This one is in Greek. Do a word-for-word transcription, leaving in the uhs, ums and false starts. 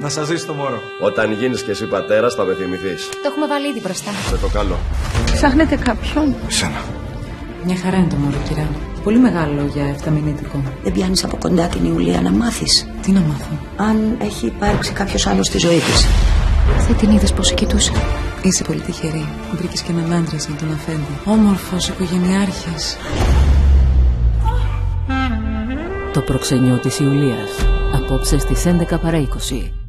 Να σας ζήσει το μωρό. Όταν γίνεις και εσύ πατέρας θα με θυμηθείς. Το έχουμε βάλει ήδη μπροστά. Με το καλό. Ψάχνετε κάποιον? Εσένα. Μια χαρά είναι το μωρό, κυρία. Πολύ μεγάλο για εφταμηνήτικο. Δεν πιάνεις από κοντά την Ιουλία να μάθεις? Τι να μάθω? Αν έχει υπάρξει κάποιος άλλος στη ζωή της. Δεν την είδες πως σε κοιτούσε? Είσαι πολύ τυχερή. Βρήκες και έναν άντρα σαν τον αφέντη. Όμορφος, οικογενειάρχης. Το προξενιό της Ιουλίας. Απόψε στις έντεκα παρά είκοσι.